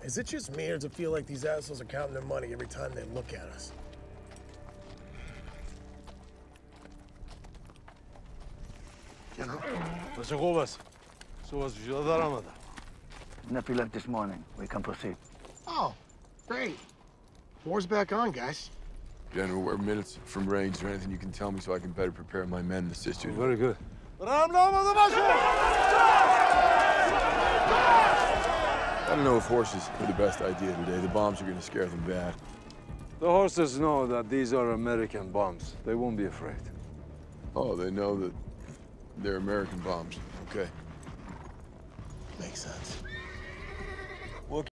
Is it just me, or does it feel like these assholes are counting their money every time they look at us? Nephi left this morning. We can proceed. Oh, great. War's back on, guys. General, we're minutes from range. Is there anything you can tell me so I can better prepare my men and assist you? Oh, very good. I don't know if horses are the best idea today. The bombs are going to scare them bad. The horses know that these are American bombs. They won't be afraid. Oh, they know that they're American bombs. Okay. Makes sense.